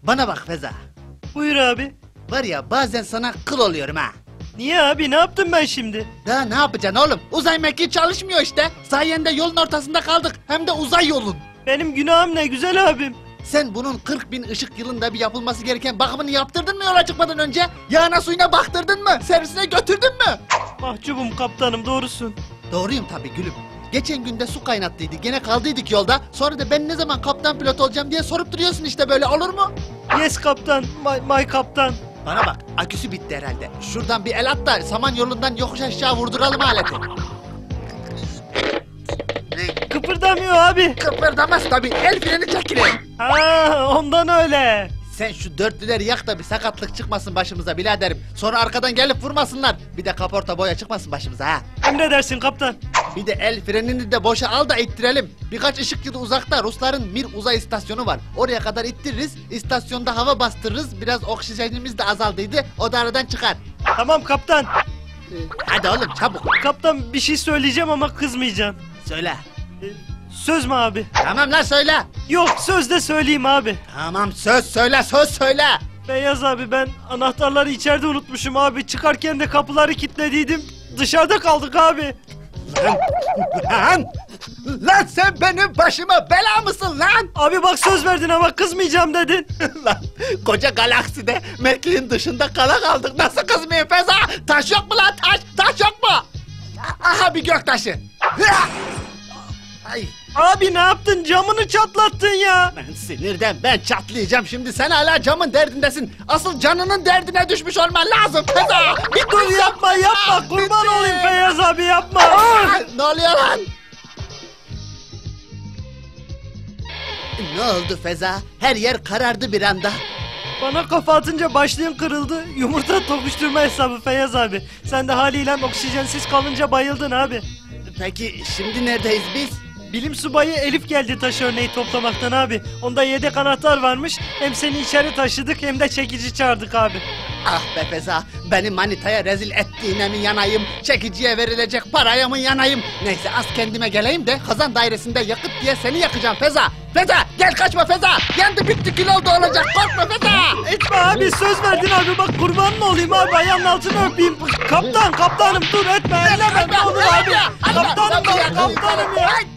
Bana bak Feza. Buyur abi. Var ya bazen sana kıl oluyorum ha. Niye abi, ne yaptım ben şimdi? Daha ne yapacaksın oğlum? Uzay mekiği çalışmıyor işte. Sayende yolun ortasında kaldık. Hem de uzay yolun. Benim günahım ne güzel abim. Sen bunun 40.000 ışık yılında bir yapılması gereken bakımını yaptırdın mı yola çıkmadan önce? Yağına suyuna baktırdın mı? Servisine götürdün mü? Mahcubum kaptanım, doğrusun. Doğruyum tabii gülüm. Geçen günde su kaynattıydı. Gene kaldıydık yolda. Sonra da ben ne zaman kaptan pilot olacağım diye sorup duruyorsun işte, böyle olur mu? Yes kaptan, my kaptan. Bana bak, aküsü bitti herhalde. Şuradan bir el at da saman yolundan yokuş aşağı vurduralım aleti. Kıpırdamıyor abi. Kıpırdamaz tabii. El freni çekilir. Ha, ondan öyle. Sen şu dörtlüleri yak da bir sakatlık çıkmasın başımıza biraderim. Sonra arkadan gelip vurmasınlar. Bir de kaporta boya çıkmasın başımıza ha. Emredersin kaptan. Bir de el frenini de boşa al da ittirelim. Birkaç ışık yılı uzakta Rusların Mir uzay istasyonu var. Oraya kadar ittiririz. İstasyonda hava bastırırız. Biraz oksijenimiz de azaldıydı. O da aradan çıkar. Tamam kaptan. Hadi oğlum çabuk. Kaptan bir şey söyleyeceğim ama kızmayacaksın. Söyle. Söz mü abi? Tamam lan söyle. Yok, söz de söyleyeyim abi. Tamam söz söyle, söz söyle. Beyaz abi, ben anahtarları içeride unutmuşum abi. Çıkarken de kapıları kilitlediydim. Dışarıda kaldık abi. Lan! Lan sen benim başıma bela mısın lan? Abi bak, söz verdin ama kızmayacağım dedin. Lan koca galakside mekiğin dışında kala kaldık. Nasıl kızmayayım Feza? Taş yok mu lan, taş? Taş yok mu? Aha bir göktaşı. Ay, Abi ne yaptın? Camını çatlattın ya. ben sinirden ben çatlayacağım şimdi. Sen hala camın derdindesin. Asıl canının derdine düşmüş olman lazım Feza. Bir Dur yapma kurban olayım Feyyaz abi, yapma. Ne oluyor lan? Ne oldu Feza? Her yer karardı bir anda. Bana kafa atınca başlığın kırıldı. Yumurta tokuşturma hesabı Feyyaz abi. Sen de haliyle oksijensiz kalınca bayıldın abi. Peki şimdi neredeyiz biz? Bilim subayı Elif geldi taş örneği toplamaktan abi. Onda yedek anahtar varmış. Hem seni içeri taşıdık hem de çekici çağırdık abi. Ah be Feza, beni manitaya rezil ettiğine mi yanayım, çekiciye verilecek paraya mı yanayım? Neyse az kendime geleyim de kazan dairesinde yakıt diye seni yakacağım Feza. Feza gel, kaçma Feza, yandı bitti kül oldu olacak, korkma Feza. Etme abi, söz verdin abi, bak kurban mı olayım abi, ayağının altını öpeyim. Kaptanım dur, etme, elleme ne olur abi. Kaptanım ya.